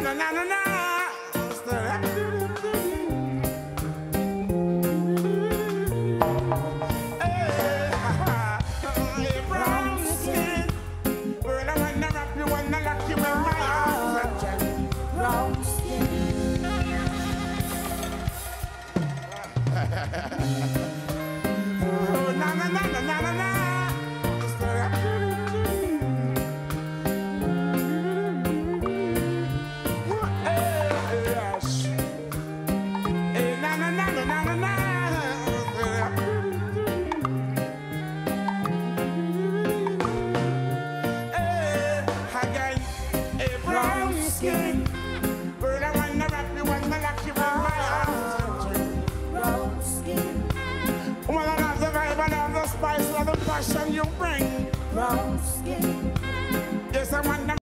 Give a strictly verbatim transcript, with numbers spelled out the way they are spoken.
na na na na. Hey, brown skin. Girl, I wanna wrap you, wanna lock you in my arms. Brown skin. Oh, na na na na na na na. Spice of the passion you bring. Brown skin. Yes, I want them.